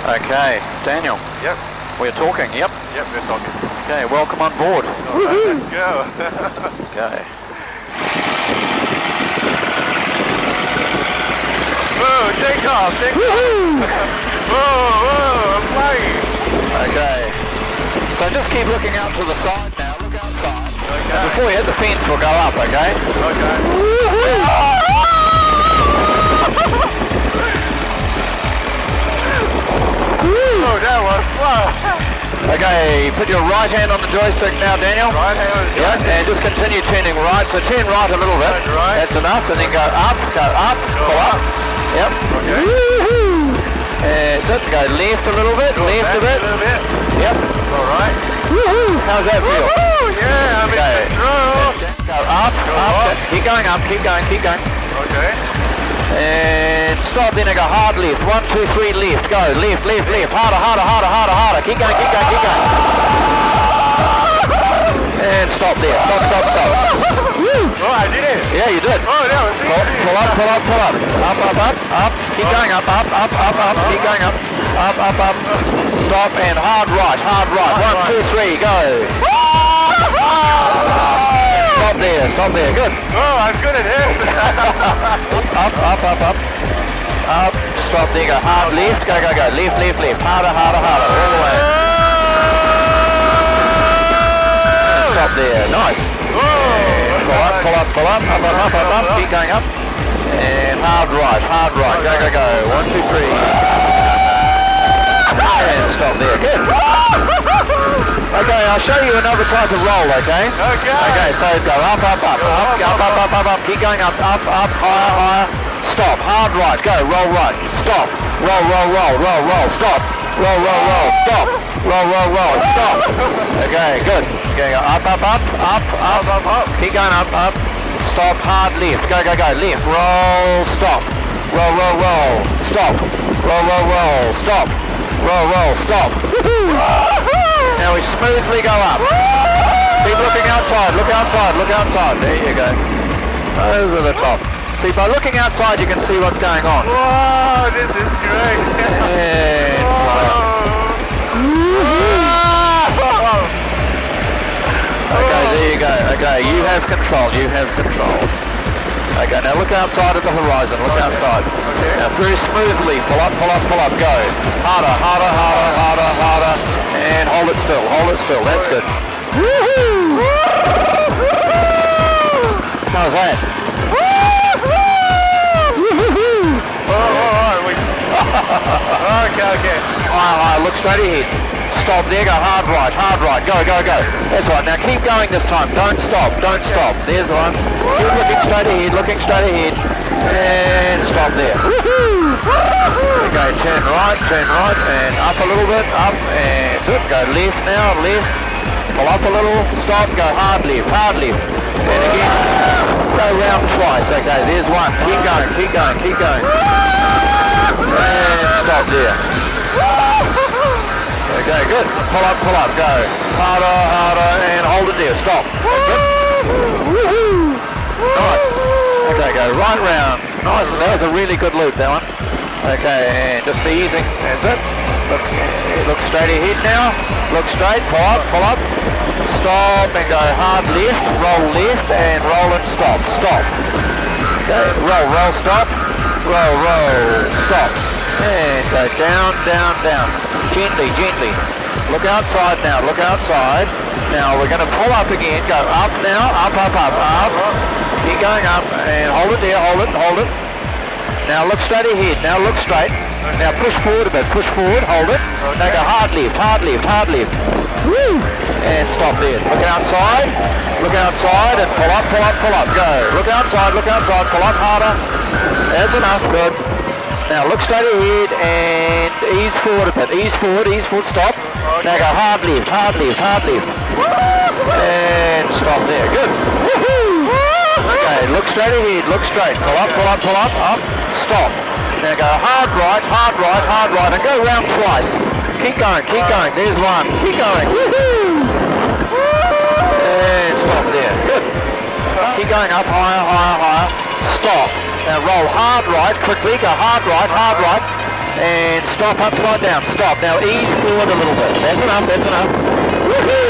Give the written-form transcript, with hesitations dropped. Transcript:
Okay, Daniel. Yep. We're talking, yep. Yep, we're talking. Okay, welcome on board. Right, let's go. Let's go. Whoa, take off, take off. Whoa, I'm flying. Okay. So just keep looking out to the side now, look outside. Okay. Before you hit the fence, we'll go up, okay? Okay. Oh, that was fun. Okay, put your right hand on the joystick now, Daniel. Right hand on the Yeah, joystick. and just continue turning right. So turn right a little bit. Turn right. That's enough. And then go up, pull up. Yep. Okay. And that's it. Go left a little bit, left a bit. A little bit. Yep. All right. How's that feel? Yeah, I'm in control. Go up, up. Keep going up, keep going, keep going. Okay. And stop, then I go hard left. 1, 2, 3, left. Go, left, left, left. Harder, harder, harder, harder, harder. Keep going, keep going, keep going. And stop there. Stop, stop, stop. Oh, I did it. Yeah, you did. Oh, that was easy. Pull up, pull up, pull up. Up, up, up, up. Keep going up, up, up, up, up. Keep going up. Up, up, up. Stop and hard right, hard right. 1, 2, 3, go. Stop there, good. Oh, I'm good at this. Up, up, up, up. Up, stop there, go hard left, go, go, go. Left, left, left. Harder, harder, harder. All the way. Stop there, nice. Pull up, pull up, pull up. Up, up, up, up, up. Keep going up. And hard right, go, go, go. 1, 2, 3. And stop there, good. Okay, I'll show you another type of roll, okay? Okay. Okay, so go up, up, up, up, up, up, up, up, up, keep going up, up, up, higher, higher. Stop, hard right, go, roll right, stop, roll, roll, roll, roll, roll, stop, roll, roll, roll, stop, roll, roll, roll, stop. Okay, good. Okay, go up, up, up, up, up, up, up. Keep going up, up. Stop, hard left, go, go, go, left, roll, stop, roll, roll, roll, stop, roll, roll, roll, stop, roll, roll, stop. Now we smoothly go up. Keep looking outside, look outside, look outside. There you go. Over the top. See, by looking outside you can see what's going on. Wow, this is great. And okay, there you go. Okay, you have control, you have control. Okay, now look outside at the horizon, look outside. Okay. Now very smoothly, pull up, pull up, pull up, go. Harder, harder, harder, harder, harder. And hold it still, that's good. Woohoo! How's that? Okay. High, look straight ahead. Stop there, go hard right, go, go, go. That's right, now keep going this time, don't stop. There's one. Keep looking straight ahead. And stop there. Okay, turn right, and up a little bit, up, and good. Go left now, left. Pull up a little, stop, go hard left. And again, go round twice. Okay, there's one. Keep going. And stop there. Okay, good. Pull up, go. Harder, and hold it there. Stop. Good. Nice. Okay, go right round. Nice, and that was a really good loop, that one. Okay, and just be easy. That's it. Look straight ahead now. Look straight, pull up. Stop and go hard left, roll left, and roll and stop. Okay, roll, stop. Roll, stop. And go down. Gently. Look outside now, Now we're going to pull up again, go up now, up. Keep going up, and hold it there, hold it. Now look straight ahead, Now push forward a bit, hold it. Now go hard left. Woo! And stop there. Look outside, and pull up, go. Look outside, pull up harder. That's enough, good. Now look straight ahead and ease forward a bit, ease forward, stop. Now go hard left. And stop there, good. Okay, look straight ahead, pull up, up, stop. Now go hard right, and go round twice. Keep going, there's one, keep going. And stop there, good. Keep going up, higher, stop. Now roll hard right, quickly, go hard right. And stop upside down. Stop. Now ease forward a little bit. That's enough. That's enough. Woohoo!